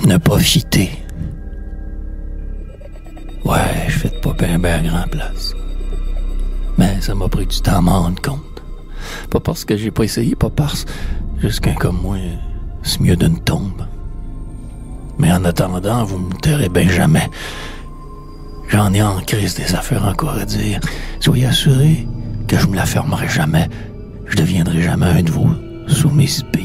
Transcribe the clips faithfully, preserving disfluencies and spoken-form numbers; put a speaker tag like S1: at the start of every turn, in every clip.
S1: Ne pas fitter. Ouais, je fais pas bien ben grand place. Mais ça m'a pris du temps à m'en rendre compte. Pas parce que j'ai pas essayé, pas parce... Juste qu'un comme moi, c'est mieux d'une tombe. Mais en attendant, vous me tairez ben jamais. J'en ai en crise des affaires encore à dire. Soyez assurés que je me la fermerai jamais. Je deviendrai jamais un de vous sous mes spires.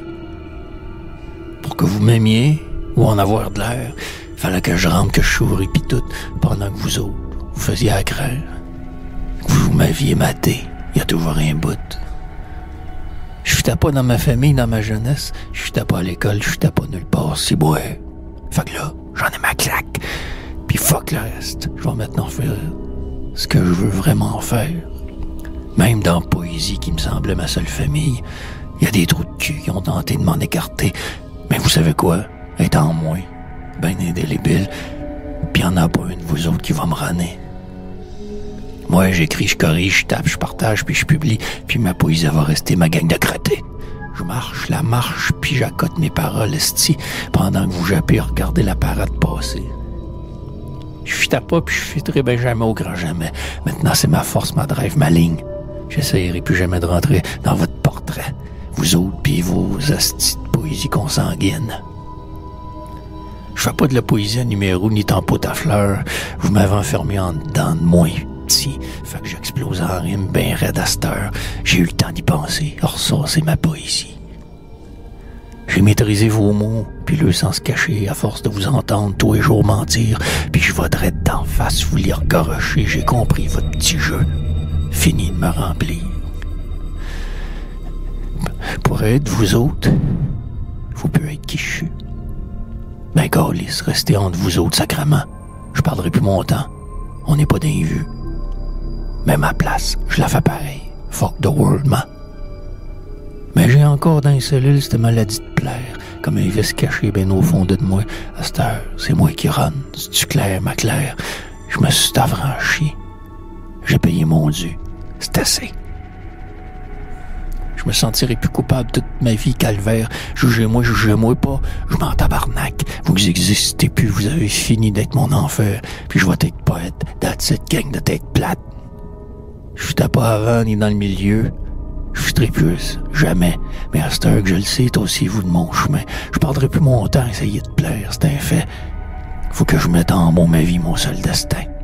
S1: Pour que vous m'aimiez ou en avoir de l'air, fallait que je rentre, que je souris pis tout, pendant que vous autres, vous faisiez à craindre. Que vous m'aviez maté, y a toujours un bout. Je fitais pas dans ma famille, dans ma jeunesse, je fitais pas à l'école, je fitais pas nulle part, si bois. Fait que là, j'en ai ma claque. Pis fuck le reste. Je vais maintenant faire ce que je veux vraiment faire. Même dans la poésie qui me semblait ma seule famille, il y a des trous de cul qui ont tenté de m'en écarter. Mais vous savez quoi? Étant moins, ben indélébile, pis y'en a pas un de vous autres qui va me ramener. Moi, j'écris, je corrige, je tape, je partage, puis je publie, puis ma poésie va rester ma gang de crottés. Je marche la marche, puis j'accote mes paroles, esti, pendant que vous jappez à regarder la parade passer. Je fitais pas, puis je fiterai ben jamais au grand jamais. Maintenant, c'est ma force, ma drive, ma ligne. J'essayerai plus jamais de rentrer dans votre portrait. Vous autres, puis vos astis de poésie consanguine. Je fais pas de la poésie à numéro, ni tempo à fleurs. Vous m'avez enfermé en dedans de moi, petit. Fait que j'explose en rime, ben raide à cette heure. J'ai eu le temps d'y penser. Or ça, c'est ma poésie. J'ai maîtrisé vos mots, puis le sens caché, à force de vous entendre tous les jours mentir, puis je voudrais d'en face vous lire gorocher. J'ai compris votre petit jeu. Fini de me remplir. Pour être vous autres, vous pouvez être qui je suis. Ben, câlisse, restez entre vous autres, sacrement. Je parlerai plus mon temps. On n'est pas dans les vues. Mais ma place, je la fais pareil. Fuck the world, man. Mais j'ai encore dans les cellules cette maladie de plaire, comme un vice caché ben au fond de moi. À cette heure, c'est moi qui run. C'est-tu clair, ma claire? Je me suis affranchi. J'ai payé mon dû. C'est assez. Je me sentirai plus coupable toute ma vie, calvaire. Jugez-moi, jugez-moi pas. Je m'en tabarnak. Vous existez plus, vous avez fini d'être mon enfer. Puis je vais être poète dans cette gang de tête plate. Je fitais pas avant ni dans le milieu. Je fiterai plus, jamais. Mais à cette heure que je le sais, toi aussi vous de mon chemin. Je perdrai plus mon temps à essayer de plaire, c'est un fait. Faut que je mette en mots ma vie, mon seul destin.